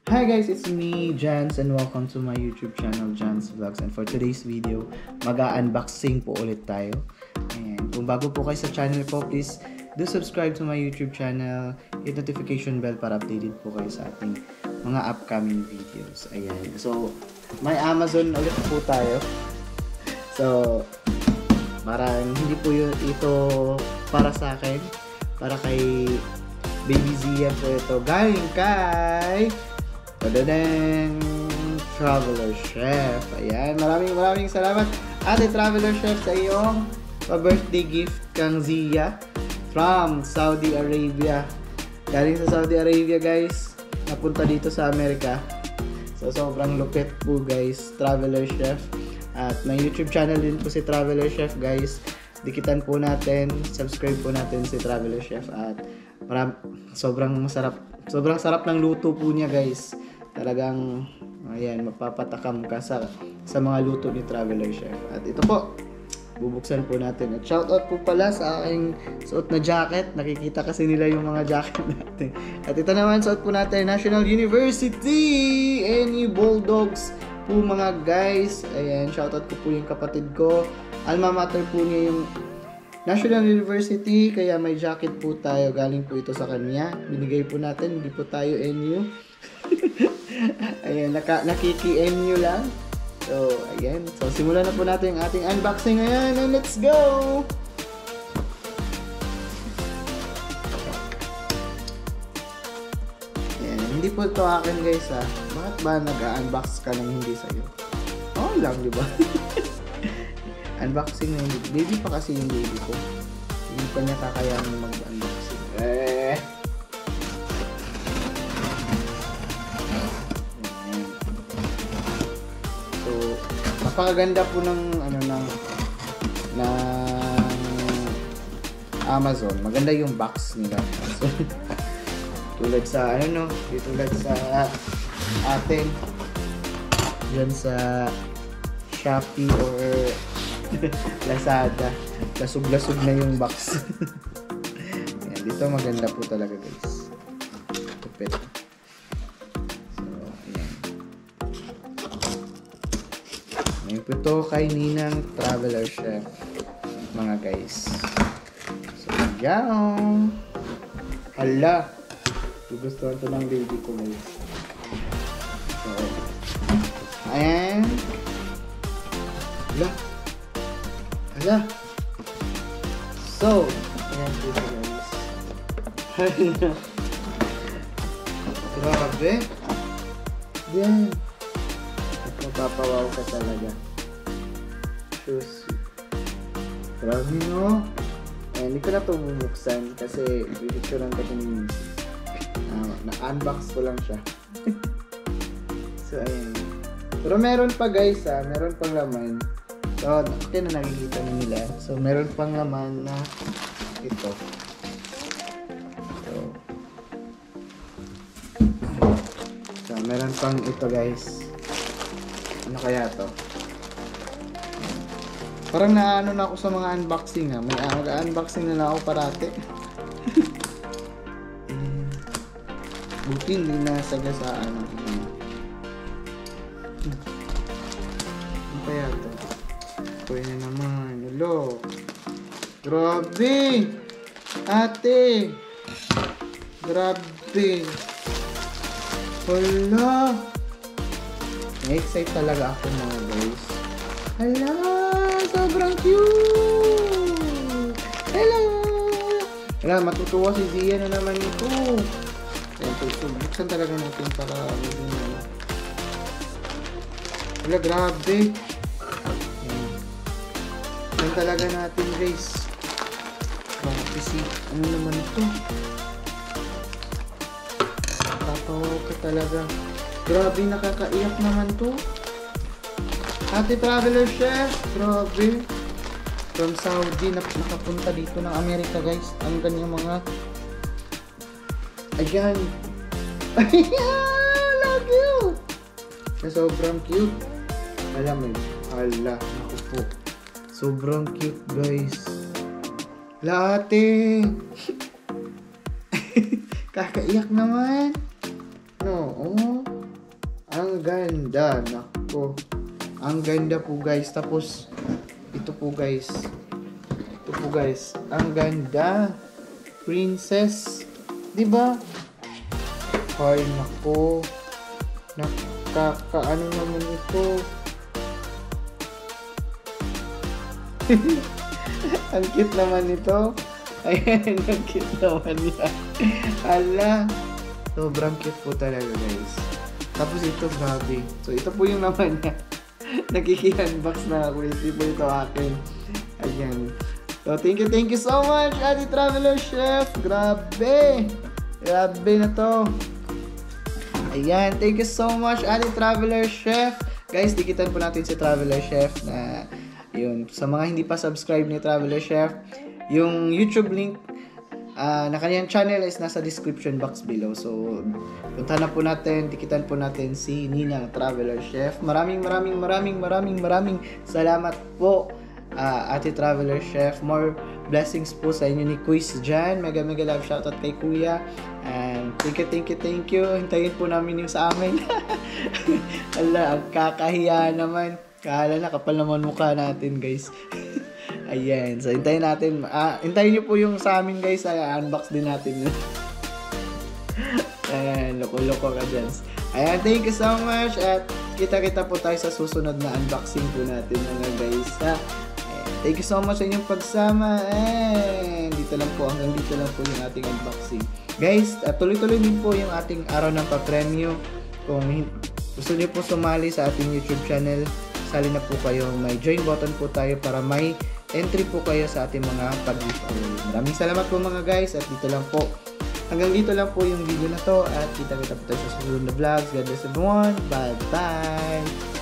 Hi guys, it's me, Jans, and welcome to my YouTube channel, Jans Vlogs. And for today's video, mag-unboxing po ulit tayo. And kung bago po kayo sa channel po, please do subscribe to my YouTube channel, hit notification bell para updated po kayo sa ating mga upcoming videos. Ayan. So, may Amazon ulit po tayo. So, parang hindi po ito para sa akin, para kay Baby Zia po ito. Galing kay Tadadang! Traveler Chef. Ayan, maraming salamat Ate Traveler Chef sa iyong pa-birthday gift kang Zia from Saudi Arabia. Galing sa Saudi Arabia guys, napunta dito sa Amerika. So sobrang lupit po guys, Traveler Chef. At may YouTube channel din po si Traveler Chef guys. Dikitan po natin, subscribe po natin si Traveler Chef. At sobrang sarap ng luto po niya guys. Talagang ayan, mapapatakam ka sa mga luto ni Traveler Chef. At ito po, bubuksan po natin. At shoutout po pala sa aking suot na jacket. Nakikita kasi nila yung mga jacket natin. At ito naman, suot po natin National University NU Bulldogs po mga guys. Ayan, shoutout ko po yung kapatid ko. Alma mater po niya yung National University, kaya may jacket po tayo. Galing po ito sa kanya. Binigay po natin, hindi po tayo NU. Ayan, nakiki-NU lang. So, ayan. So, simulan na po natin yung ating unboxing ngayon. And let's go! Ayan, hindi po ito akin guys ha. Bakit ba nag-unbox ka nang hindi sa'yo? Oo lang, di ba? Unboxing na yung baby pa kasi yung baby ko. Hindi pa niya kakayanin mag-unboxing. So, napakaganda po ng Amazon. Maganda yung box nila. So, tulad sa tulad sa atin diyan sa Shopee or Lazada. Lasog-lasog na yung box. Ayan, dito maganda po talaga guys. Tupit. So, ayan. Ngayon po ito kay Ninang Traveler Chef. Mga guys. So, yan. Hala. Gugustuhan to ng baby ko guys. So, ayan. Hala. Hala. So, ayan po guys. Hala. Grabe. Yan. Mapapawaw ka talaga. Shoes. Grabe no. Ayan, hindi ko na ito bubuksan kasi pipicturean ko ito ni Mrs. Na-unbox ko lang siya. So, ayan. Pero meron pa guys meron pang laman. So, ito na nakikita nila. So, meron pang laman na ito. So, meron pang ito guys. Ano kaya to? Parang naano na ako sa mga unboxing ha. May unboxing na ako parati. Buti hindi nasagasaan ako. Ano kaya to? Kuya na naman. Hello. Grabe. Ate. Grabe. Hala. Na-excite talaga ako mga guys. Hala. Sobrang cute. Hello. Hala. Matutuwa si Zia na naman ito. So, buksan talaga natin para wala, grabe. Buksan talaga natin guys. Grabe ano naman ito? Papawaw ka talaga. Grabe, nakakaiyak naman to. Ate Traveler Chef, grabe. From Saudi, nakapunta dito ng Amerika guys. Ang kanyang mga ayan. Ayan! Love you! Sobrang cute. Alam mo, naku po. Sobrang cute guys. Late! Kakaiyak naman. No, oh. Ang ganda. Nako. Ang ganda po guys. Tapos, ito po guys. Ito po guys. Ang ganda. Princess. Diba? Ay, nako. Nakakaano naman ito. Ang cute naman ito. Ayan, ang cute naman niya. Hala. Sobrang cute po talaga guys. Tapos ito, grabe. So, ito po yung naman niya. Nakiki-unbox na ako. Hindi po ito akin. Ayan. So, thank you so much, Ate Traveler Chef. Grabe. Grabe na to. Ayan, thank you so much, Ate Traveler Chef. Guys, dikitan po natin si Traveler Chef na yun. Sa mga hindi pa subscribe ni Traveler Chef, yung YouTube link na kanyang channel is nasa description box below. So, punta na po natin, dikitan po natin si Ninang Traveler Chef. Maraming salamat po, Ate Traveler Chef. More blessings po sa inyo ni Quiz dyan. Mega love shoutout kay Kuya. And thank you. Hintayin po namin yung sa amin. Ala, ang kakahiya naman. Kala na, kapal naman mukha natin, guys. Ayan. So, hintayin natin. Hintayin nyo po yung sa amin, guys. Unbox din natin. Ayan, loko-loko ka dyan. Ayan, thank you so much. At kita-kita po tayo sa susunod na unboxing po natin, mga guys. Thank you so much sa inyong pagsama. And hanggang dito lang po yung ating unboxing. Guys, tuloy-tuloy din po yung ating araw ng pa-premyo. Kung gusto niyo po sumali sa ating YouTube channel, sali na po kayo. May join button po tayo para may entry po kayo sa ating mga pag-giveaway. Maraming salamat po mga guys. At hanggang dito lang po yung video na to. At kita-kita po tayo sa susunod na vlogs. God bless everyone. Bye-bye!